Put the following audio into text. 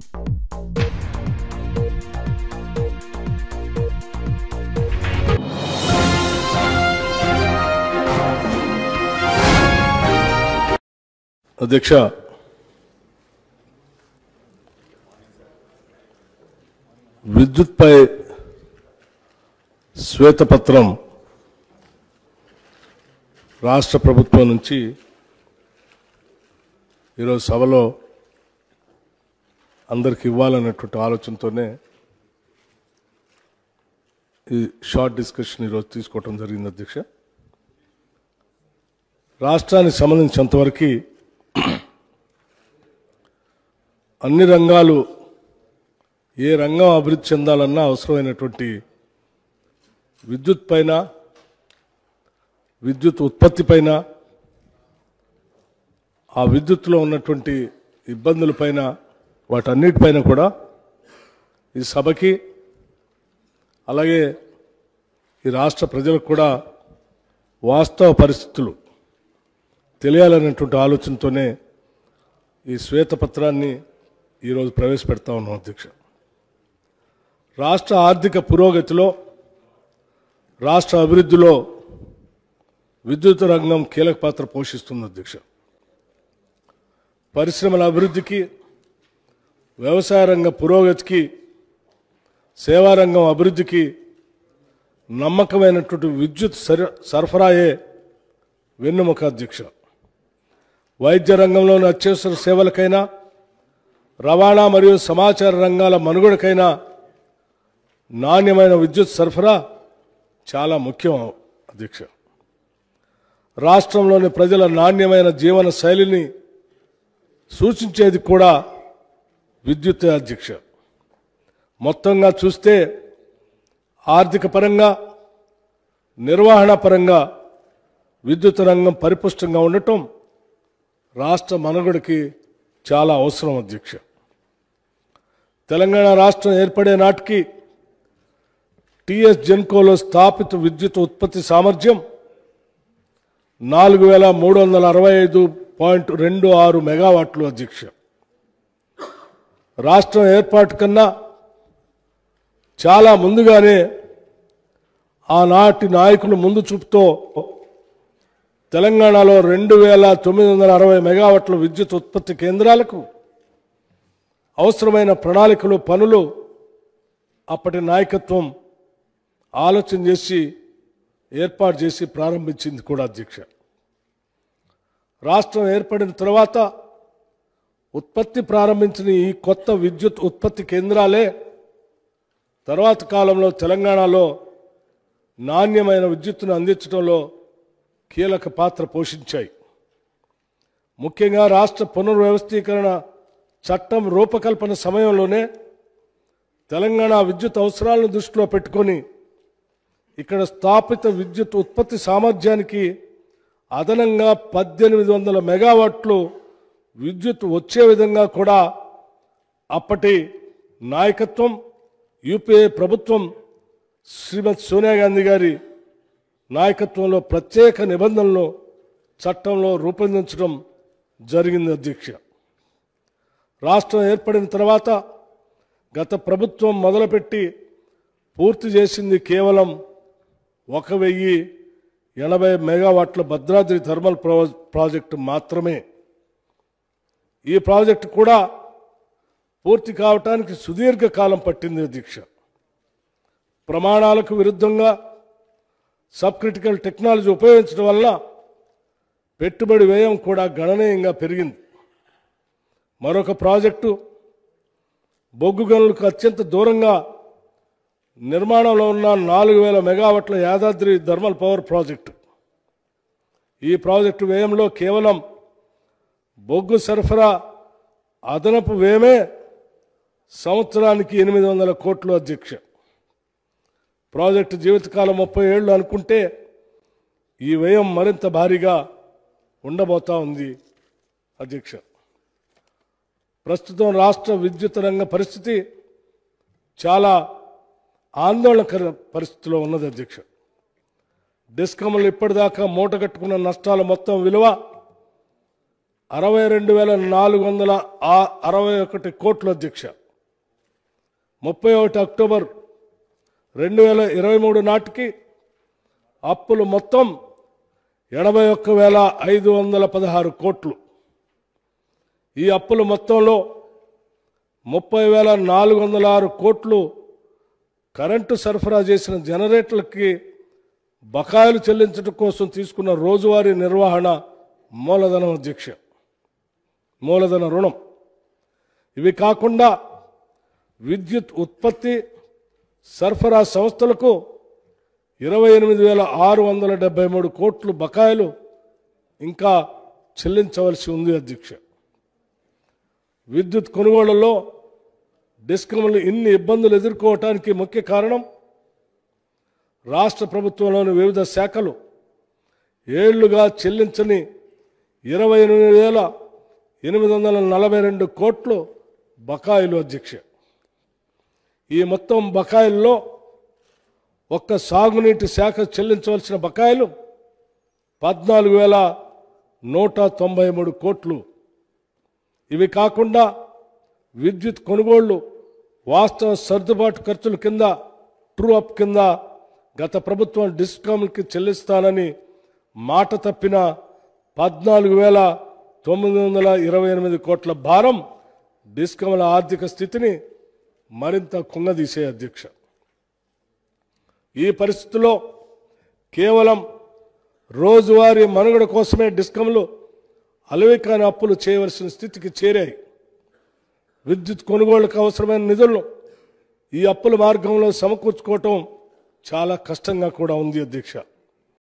అధ్యక్ష, విద్యుత్పై శ్వేతపత్రం రాష్ట్ర ప్రభుత్వం నుంచి ఈరోజు సభలో అందరికి ఇవ్వాలన్నటువంటి ఆలోచనతోనే ఈ షార్ట్ డిస్కషన్ ఈరోజు తీసుకోవటం జరిగింది. అధ్యక్ష, రాష్ట్రానికి సంబంధించినంతవరకు అన్ని రంగాలు ఏ రంగం అభివృద్ధి చెందాలన్నా అవసరమైనటువంటి విద్యుత్ పైన, విద్యుత్ ఉత్పత్తి పైన, ఆ విద్యుత్తులో ఉన్నటువంటి ఇబ్బందులపైన, వాటన్నిటిపైన కూడా ఈ సభకి అలాగే ఈ రాష్ట్ర ప్రజలకు కూడా వాస్తవ పరిస్థితులు తెలియాలనేటువంటి ఆలోచనతోనే ఈ శ్వేతపత్రాన్ని ఈరోజు ప్రవేశపెడతా ఉన్నాం. అధ్యక్ష, రాష్ట్ర ఆర్థిక పురోగతిలో, రాష్ట్ర అభివృద్ధిలో విద్యుత్ రంగం కీలక పాత్ర పోషిస్తుంది. అధ్యక్ష, పరిశ్రమల అభివృద్ధికి, వ్యవసాయ రంగ పురోగతికి, సేవారంగం అభివృద్ధికి నమ్మకమైనటువంటి విద్యుత్ సరఫరాయే వెన్నెముక. అధ్యక్ష, వైద్య రంగంలోని అత్యవసర సేవలకైనా, రవాణా మరియు సమాచార రంగాల మనుగడకైనా నాణ్యమైన విద్యుత్ సరఫరా చాలా ముఖ్యం. అధ్యక్ష, రాష్ట్రంలోని ప్రజల నాణ్యమైన జీవన శైలిని సూచించేది కూడా విద్యుత్. అధ్యక్ష, మొత్తంగా చూస్తే ఆర్థిక పరంగా, నిర్వహణ పరంగా విద్యుత్ రంగం పరిపుష్టంగా ఉండటం రాష్ట్ర మనుగడకి చాలా అవసరం. అధ్యక్ష, తెలంగాణ రాష్ట్రం ఏర్పడే నాటికి టీఎస్ జెన్కోలో స్థాపిత విద్యుత్ ఉత్పత్తి సామర్థ్యం 4365.26 మెగావాట్లు. అధ్యక్ష, రాష్ట్రం ఏర్పాటు కన్నా చాలా ముందుగానే ఆనాటి నాయకులు ముందు చూపుతో తెలంగాణలో 2960 మెగావాట్ల విద్యుత్ ఉత్పత్తి కేంద్రాలకు అవసరమైన ప్రణాళికలు, పనులు అప్పటి నాయకత్వం ఆలోచన చేసి ఏర్పాటు చేసి ప్రారంభించింది కూడా. అధ్యక్ష, రాష్ట్రం ఏర్పడిన తర్వాత ఉత్పత్తి ప్రారంభించిన ఈ కొత్త విద్యుత్ ఉత్పత్తి కేంద్రాలే తర్వాత కాలంలో తెలంగాణలో నాణ్యమైన విద్యుత్తును అందించడంలో కీలక పాత్ర పోషించాయి. ముఖ్యంగా రాష్ట్ర పునర్వ్యవస్థీకరణ చట్టం రూపకల్పన సమయంలోనే తెలంగాణ విద్యుత్ అవసరాలను దృష్టిలో పెట్టుకొని ఇక్కడ స్థాపిత విద్యుత్ ఉత్పత్తి సామర్థ్యానికి అదనంగా 1800 మెగావాట్లు విద్యుత్ వచ్చే విధంగా కూడా అప్పటి నాయకత్వం, యూపీఏ ప్రభుత్వం శ్రీమతి సోనియా గాంధీ గారి నాయకత్వంలో ప్రత్యేక నిబంధనలు చట్టంలో రూపొందించడం జరిగింది. అధ్యక్ష, రాష్ట్రం ఏర్పడిన తర్వాత గత ప్రభుత్వం మొదలుపెట్టి పూర్తి చేసింది కేవలం 1080 మెగావాట్ల భద్రాద్రి థర్మల్ ప్రాజెక్టు మాత్రమే. ఈ ప్రాజెక్టు కూడా పూర్తి కావటానికి సుదీర్ఘ కాలం పట్టింది. అధ్యక్ష, ప్రమాణాలకు విరుద్ధంగా సబ్ క్రిటికల్ టెక్నాలజీ ఉపయోగించడం వల్ల పెట్టుబడి వ్యయం కూడా గణనీయంగా పెరిగింది. మరొక ప్రాజెక్టు బొగ్గు గనులకు అత్యంత దూరంగా నిర్మాణంలో ఉన్న 4000 మెగావాట్ల యాదాద్రి థర్మల్ పవర్ ప్రాజెక్టు. ఈ ప్రాజెక్టు వ్యయంలో కేవలం బొగ్గు సరఫరా అదనపు వ్యయమే సంవత్సరానికి 800 కోట్లు. అధ్యక్ష, ప్రాజెక్టు జీవితకాలం 30 ఏళ్ళు అనుకుంటే ఈ వ్యయం మరింత భారీగా ఉండబోతా ఉంది. అధ్యక్ష, ప్రస్తుతం రాష్ట్ర విద్యుత్ రంగ పరిస్థితి చాలా ఆందోళనకర పరిస్థితిలో ఉన్నది. అధ్యక్ష, డిస్కమ్లు ఇప్పటిదాకా మూటగట్టుకున్న నష్టాల మొత్తం విలువ 62,461 కోట్లు అధ్యక్ష. 31 అక్టోబర్ 2023 నాటికి అప్పులు మొత్తం 81,516 కోట్లు. ఈ అప్పుల మొత్తంలో 30,406 కోట్లు కరెంటు సరఫరా చేసిన జనరేటర్లకి బకాయిలు చెల్లించడం కోసం తీసుకున్న రోజువారీ నిర్వహణ మూలధనం అధ్యక్ష, మూలధన రుణం. ఇవి కాకుండా విద్యుత్ ఉత్పత్తి సరఫరా సంస్థలకు 28,673 కోట్లు బకాయిలు ఇంకా చెల్లించవలసి ఉంది అధ్యక్ష. విద్యుత్ కొనుగోళ్లలో డిస్కమ్లు ఇన్ని ఇబ్బందులు ఎదుర్కోవటానికి ముఖ్య కారణం రాష్ట్ర ప్రభుత్వంలోని వివిధ శాఖలు ఏళ్లుగా చెల్లించని 28,842 కోట్లు బకాయిలు అధ్యక్ష. ఈ మొత్తం బకాయిల్లో ఒక్క సాగునీటి శాఖ చెల్లించవలసిన బకాయిలు 14,193 కోట్లు. ఇవి కాకుండా విద్యుత్ కొనుగోళ్లు వాస్తవ సర్దుబాటు ఖర్చుల కింద ట్రూ అప్ కింద గత ప్రభుత్వం డిస్కామ్కి చెల్లిస్తానని మాట తప్పిన 14,928 కోట్ల భారం డిస్కామ్ల ఆర్థిక స్థితిని మరింత కుంగదీసే అధ్యక్ష. ఈ పరిస్థితుల్లో కేవలం రోజువారీ మనుగడ కోసమే డిస్కమ్లు అలవికాని అప్పులు చేయవలసిన స్థితికి చేరాయి. విద్యుత్ కొనుగోళ్లకు అవసరమైన నిధులను ఈ అప్పుల మార్గంలో సమకూర్చుకోవటం చాలా కష్టంగా కూడా ఉంది అధ్యక్ష.